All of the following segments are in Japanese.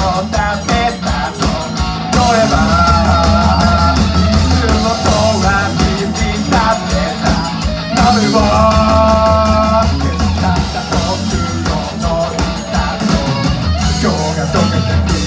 を食べたと乗ればいつもとは耳立てた夜を消した僕の乗ったと今日が溶けてく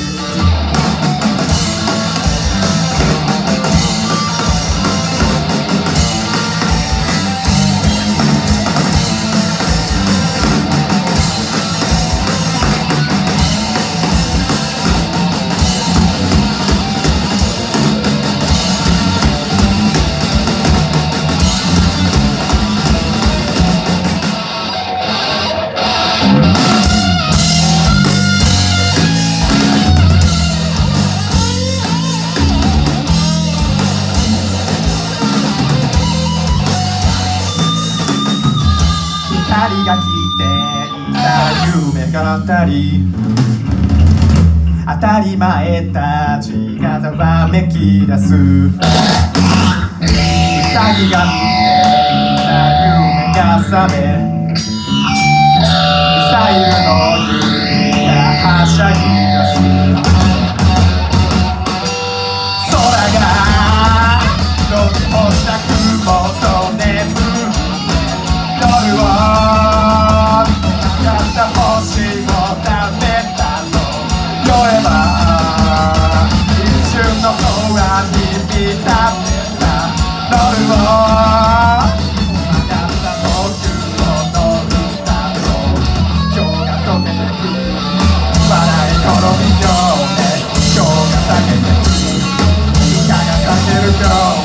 二人が来ていた夢が当たり前たちがざわめき出すウサギが見ていた夢が覚めミサイルの弓がはしゃぎ出す空が乗り干した雲と眠る夜を星を食べたと酔えば一瞬の空に見立てた夜を曲がった僕の歌と今日が溶けてく笑い転びようね今日が裂けてくイカが裂けるよ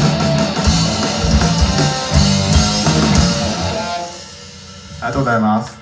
ありがとうございます。